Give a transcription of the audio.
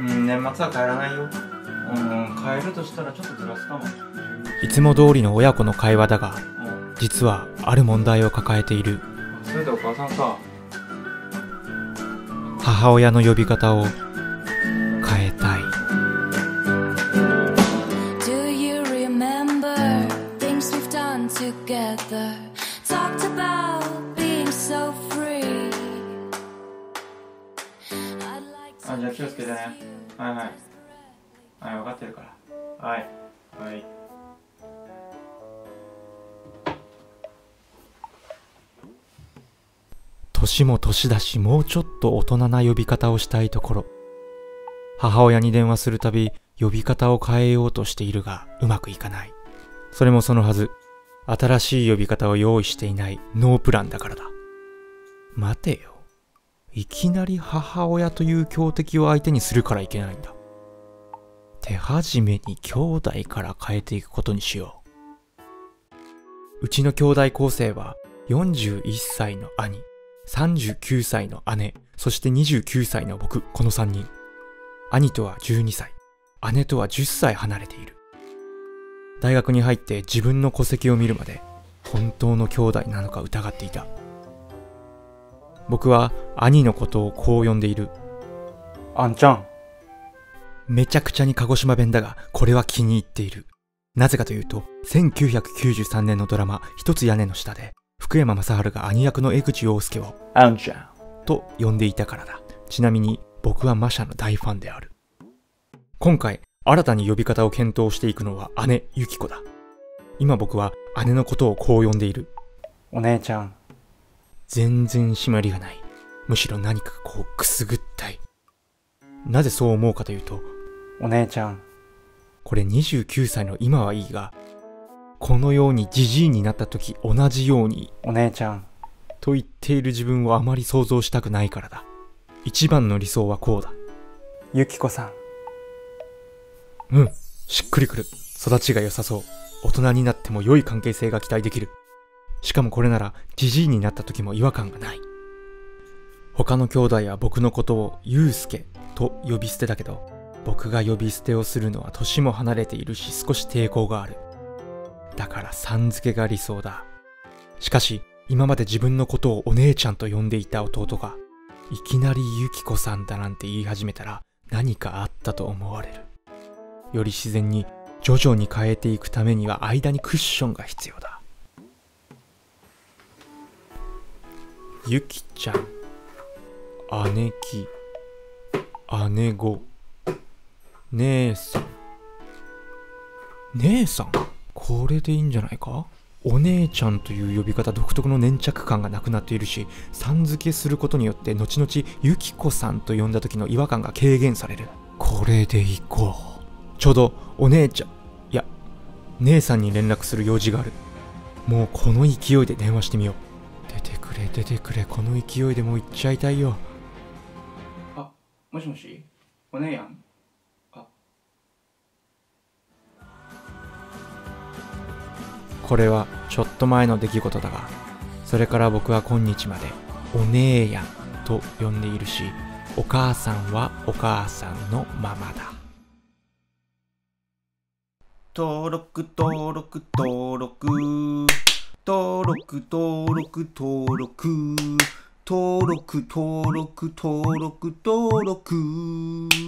年末は帰らないよ。帰るとしたらちょっとずらすかも。 いつも通りの親子の会話だが、実はある問題を抱えている。 それでお母さんさ、 母親の呼び方を変えたい。 じゃあ気をつけてね。はいはい。はい、分かってるから。はい。はい。 年も年だし、もうちょっと大人な呼び方をしたいところ。母親に電話するたび、呼び方を変えようとしているが、うまくいかない。それもそのはず、新しい呼び方を用意していないノープランだからだ。待てよ。いきなり母親という強敵を相手にするからいけないんだ。手始めに兄弟から変えていくことにしよう。うちの兄弟構成は41歳の兄、39歳の姉、そして29歳の僕、この3人。兄とは12歳、姉とは10歳離れている。大学に入って自分の戸籍を見るまで本当の兄弟なのか疑っていた。僕は兄のことをこう呼んでいる。 あんちゃん。 めちゃくちゃに鹿児島弁だが、これは気に入っている。なぜかというと、1993年のドラマ一つ屋根の下で福山雅治が兄役の江口洋介をあんちゃんと呼んでいたからだ。ちなみに僕はマシャの大ファンである。今回新たに呼び方を検討していくのは姉ゆき子だ。今僕は姉のことをこう呼んでいる。 お姉ちゃん。 全然締まりがない。むしろ何かこうくすぐったい。なぜそう思うかというと、 お姉ちゃん。 これ29歳の今はいいが、このようにジジイになった時同じようにお姉ちゃんと言っている自分をあまり想像したくないからだ。一番の理想はこうだ。 ゆきこさん。しっくりくる。育ちが良さそう。大人になっても良い関係性が期待できる。しかもこれならジジイになった時も違和感がない。他の兄弟は僕のことをゆうすけと呼び捨てだけど、僕が呼び捨てをするのは年も離れているし少し抵抗がある。だからさん付けが理想だ。しかし今まで自分のことをお姉ちゃんと呼んでいた弟がいきなりゆきこさんだなんて言い始めたら何かあったと思われる。より自然に徐々に変えていくためには間にクッションが必要だ。ゆきちゃん、姉貴、姉御、姉さん。姉さん？これでいいんじゃないか？お姉ちゃんという呼び方独特の粘着感がなくなっているし、さん付けすることによって後々ゆきこさんと呼んだ時の違和感が軽減される。これでいこう。ちょうどお姉ちゃん、いや、姉さんに連絡する用事がある。もうこの勢いで電話してみよう。出てくれ、この勢いでもう行っちゃいたいよ。 あ、もしもし、お姉やん。 これはちょっと前の出来事だが、それから僕は今日までお姉やんと呼んでいるし、お母さんはお母さんのままだ。 登録登録登録登録登録登録登録登録登録登録